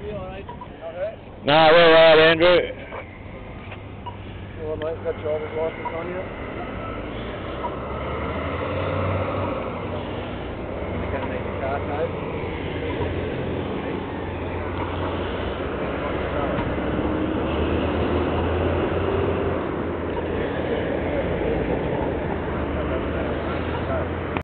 No, we're alright, Andrew. Well, mate, got driver's license on you? You're going to need the car code.